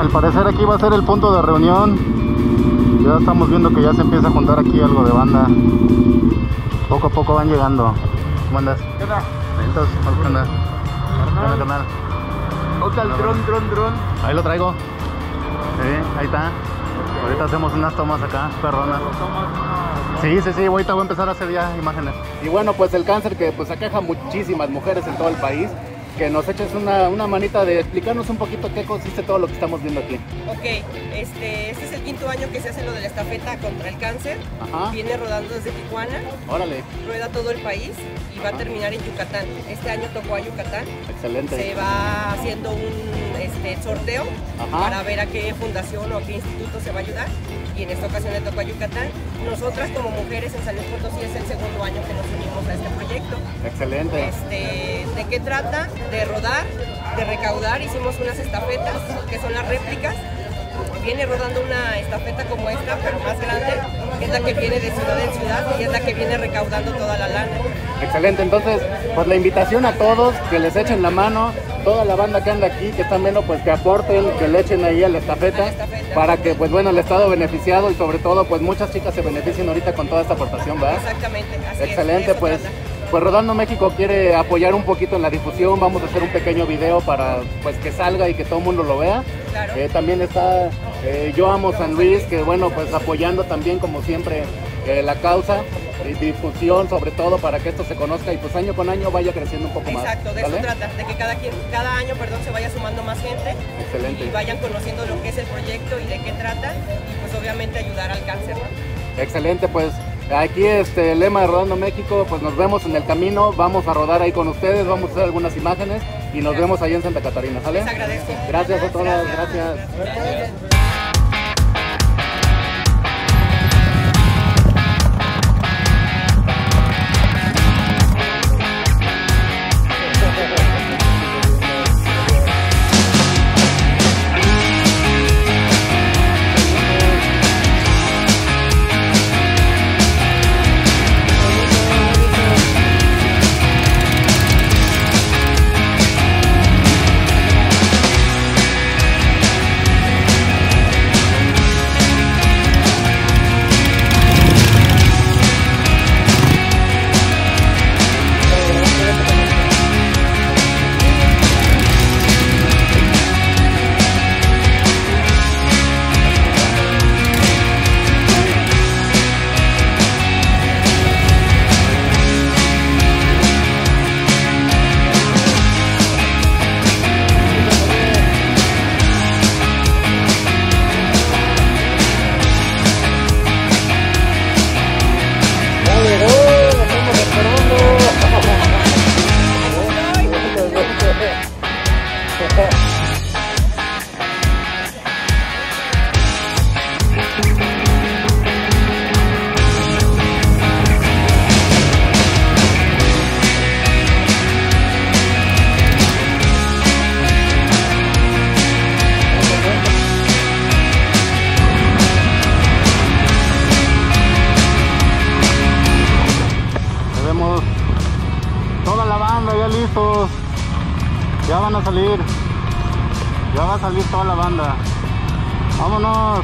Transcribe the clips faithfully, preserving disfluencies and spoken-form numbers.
al parecer aquí va a ser el punto de reunión. Ya estamos viendo que ya se empieza a juntar aquí algo de banda. Poco a poco van llegando. ¿Cómo andas? ¿Qué onda? Entonces, ¿qué onda? ¿Qué onda, canal? Toca el dron, dron, dron. Ahí lo traigo. Sí, ahí está. Ahorita hacemos unas tomas acá, perronas. Sí, sí, sí, ahorita voy a empezar a hacer ya imágenes. Y bueno, pues el cáncer que pues aqueja muchísimas mujeres en todo el país. Que nos eches una, una manita de explicarnos un poquito qué consiste todo lo que estamos viendo aquí. Ok, este, este es el quinto año que se hace lo de la estafeta contra el cáncer. Ajá. Viene rodando desde Tijuana. Órale. Rueda todo el país y va a terminar en Yucatán. Este año tocó a Yucatán. Excelente. Se va haciendo un este, sorteo. Ajá. Para ver a qué fundación o a qué instituto se va a ayudar. Y en esta ocasión le tocó a Yucatán. Nosotras como mujeres en San Luis Potosí es el segundo año que nos unimos a este proyecto. Excelente. Este, ¿de qué trata? De rodar, de recaudar. Hicimos unas estafetas que son las réplicas. Viene rodando una estafeta como esta, pero más grande, que es la que viene de ciudad en ciudad y es la que viene recaudando toda la lana. Excelente, entonces pues la invitación a todos que les echen la mano, toda la banda que anda aquí, que están viendo, pues que aporten, que le echen ahí a la estafeta, a la estafeta. Para que pues bueno, el estado beneficiado y sobre todo pues muchas chicas se beneficien ahorita con toda esta aportación, ¿verdad? Exactamente, así Excelente, es, pues. trata. Pues Rodando México quiere apoyar un poquito en la difusión, vamos a hacer un pequeño video para pues que salga y que todo el mundo lo vea. Claro. Eh, también está eh, Yo Amo San Luis, que bueno, pues apoyando también como siempre eh, la causa y difusión sobre todo para que esto se conozca y pues año con año vaya creciendo un poco más. Exacto, de ¿vale? eso trata, de que cada, quien, cada año perdón, se vaya sumando más gente. Excelente. Y vayan conociendo lo que es el proyecto y de qué trata y pues obviamente ayudar al cáncer, ¿no? Excelente, pues aquí este el lema de Rodando México, pues nos vemos en el camino, vamos a rodar ahí con ustedes, vamos a hacer algunas imágenes y nos gracias. Vemos ahí en Santa Catarina, ¿sale? Les agradezco. Gracias a todos, gracias. gracias. gracias. Listos, ya van a salir, ya va a salir toda la banda, vámonos.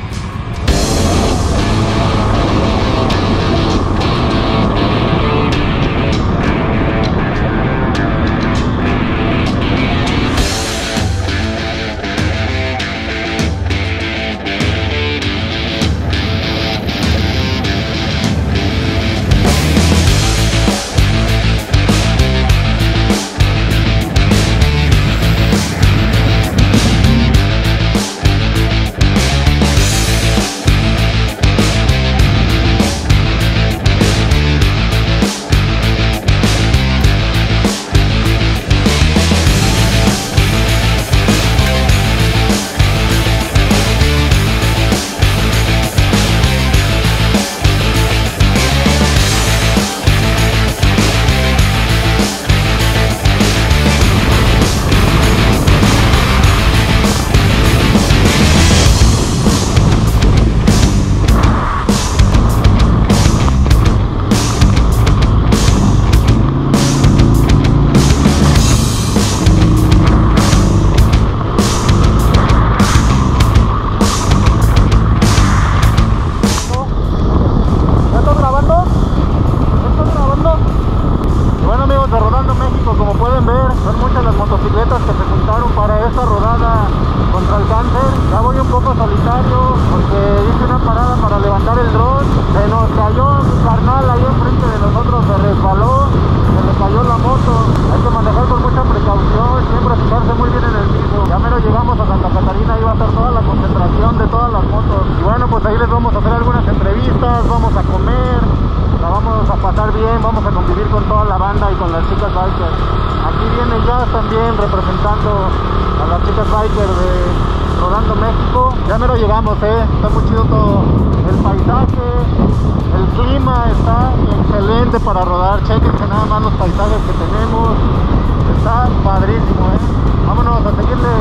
esta rodada contra el cáncer. Ya voy un poco solitario porque hice una parada para levantar el dron. Se nos cayó mi carnal ahí enfrente de nosotros, se resbaló, se le cayó la moto. Hay que manejar con mucha precaución, siempre fijarse muy bien en el piso. Ya mero llegamos a Santa Catarina, ahí va a estar toda la concentración de todas las motos. Y bueno, pues ahí les vamos a hacer algunas entrevistas, vamos a comer, la vamos a pasar bien, vamos a convivir con toda la banda y con las chicas bikers. Aquí viene ya también representando a las chicas bikers de Rodando México. Ya mero llegamos, eh, está muy chido todo. El paisaje, el clima está excelente para rodar. Chequense nada más los paisajes que tenemos. Está padrísimo, eh. Vámonos a seguirle.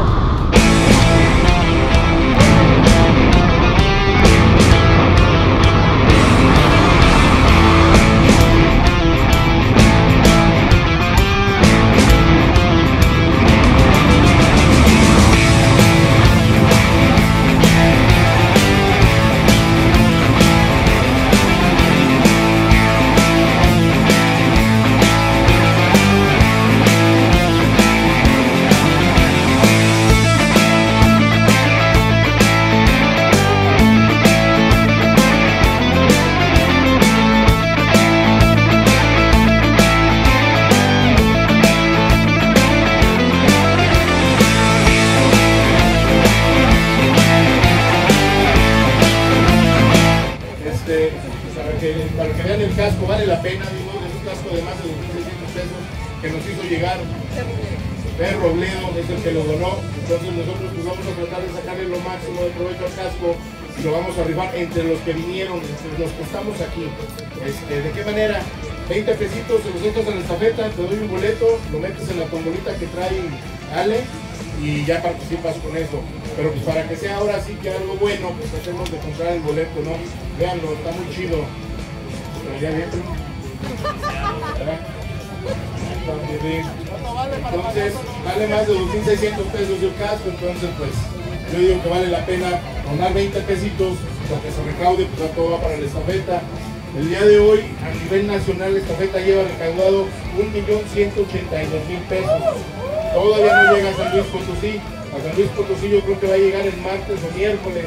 Para que vean el casco, vale la pena, digo, es un casco de más de dos mil seiscientos pesos que nos hizo llegar. Per Robledo es el que lo donó, entonces nosotros pues vamos a tratar de sacarle lo máximo de provecho al casco y lo vamos a rifar entre los que vinieron, entre los que estamos aquí. Este, ¿de qué manera? veinte pesitos, se los dejas en la estafeta, te doy un boleto, lo metes en la tombolita que trae Ale y ya participas con eso. Pero pues para que sea ahora sí que algo bueno, pues hacemos de comprar el boleto, ¿no? Véanlo, está muy chido. Ya bien, entonces vale más de dos mil seiscientos pesos el casco, entonces pues yo digo que vale la pena donar veinte pesitos, lo que se recaude pues todo va para la estafeta. El día de hoy a nivel nacional la estafeta lleva recaudado un millón ciento ochenta y dos mil pesos. Todavía no llega a San Luis Potosí, a San Luis Potosí yo creo que va a llegar el martes o miércoles.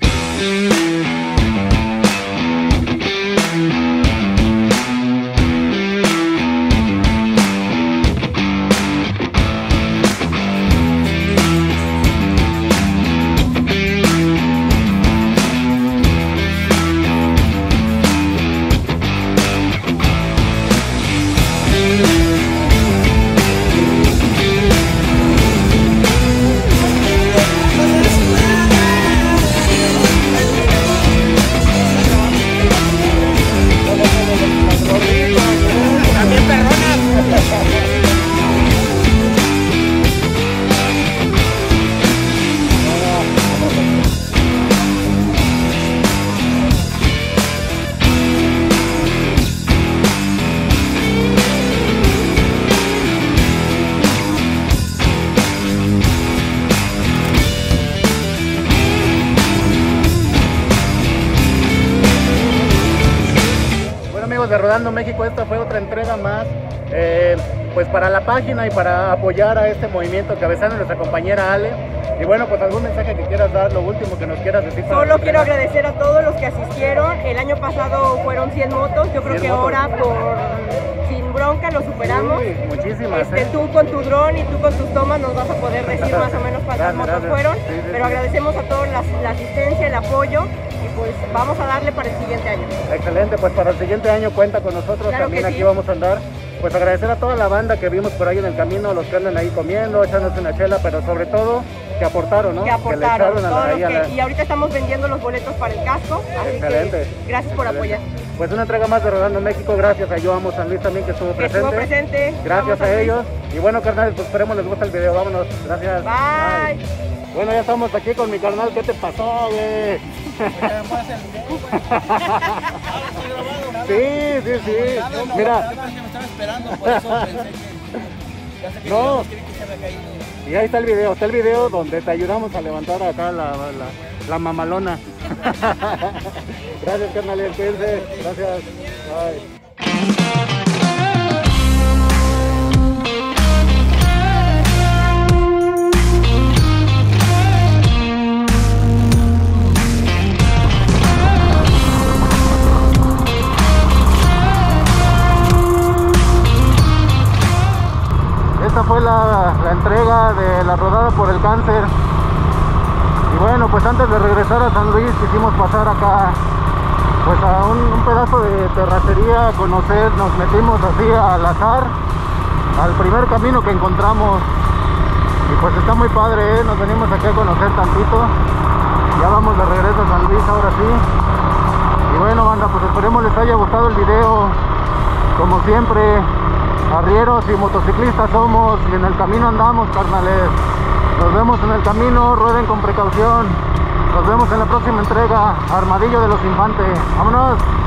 De Rodando México, esta fue otra entrega más eh, pues para la página y para apoyar a este movimiento cabezando nuestra compañera Ale. Y bueno, pues algún mensaje que quieras dar, lo último que nos quieras decir. Solo quiero agradecer a todos los que asistieron. El año pasado fueron cien motos, yo creo que motos. Ahora por sin bronca lo superamos. Sí, muchísimas. Este, ¿eh? Tú con tu dron y tú con tus tomas nos vas a poder decir más o menos cuántas motos gracias. fueron. Sí, sí, pero sí. Agradecemos a todos la, la asistencia, el apoyo. Pues vamos a darle para el siguiente año. Excelente, pues para el siguiente año cuenta con nosotros, claro también aquí sí. Vamos a andar. Pues agradecer a toda la banda que vimos por ahí en el camino, los que andan ahí comiendo, echándose una chela, pero sobre todo que aportaron, ¿no? Que aportaron, que le todos a la, los que, la... y ahorita estamos vendiendo los boletos para el casco, así excelente. Que gracias por excelente. apoyar. Pues una entrega más de Rodando México, gracias a Yo Amo San Luis también que estuvo que presente. Estuvo presente. Gracias a ellos. Y bueno, carnal, pues esperemos les gusta el video, vámonos. Gracias. Bye. Bye. Bueno, ya estamos aquí con mi carnal, ¿qué te pasó, güey? Sí, sí, sí. Mira. Me estaba esperando, por eso pensé que... No. Y ahí está el video, está el video donde te ayudamos a levantar acá la, la, la mamalona. Gracias, carnal, cuídense. Gracias. Bye. la rodada por el cáncer. Y bueno, pues antes de regresar a San Luis quisimos pasar acá pues a un, un pedazo de terracería a conocer. Nos metimos así al azar al primer camino que encontramos y pues está muy padre, ¿eh? Nos venimos aquí a conocer tantito. Ya vamos de regreso a San Luis ahora sí. Y bueno, banda, pues esperemos les haya gustado el video. Como siempre, arrieros y motociclistas somos y en el camino andamos, carnales. Nos vemos en el camino, rueden con precaución. Nos vemos en la próxima entrega, Armadillo de los Infantes. ¡Vámonos!